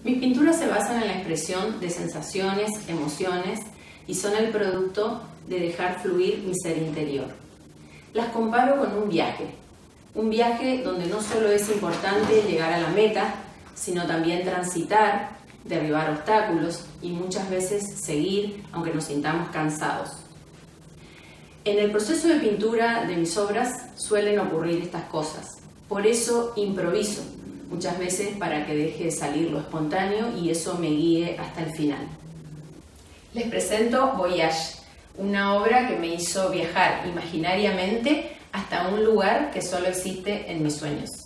Mis pinturas se basan en la expresión de sensaciones, emociones y son el producto de dejar fluir mi ser interior. Las comparo con un viaje donde no solo es importante llegar a la meta, sino también transitar, derribar obstáculos y muchas veces seguir aunque nos sintamos cansados. En el proceso de pintura de mis obras suelen ocurrir estas cosas, por eso improviso muchas veces para que deje de salir lo espontáneo y eso me guíe hasta el final. Les presento Voyage, una obra que me hizo viajar imaginariamente hasta un lugar que solo existe en mis sueños.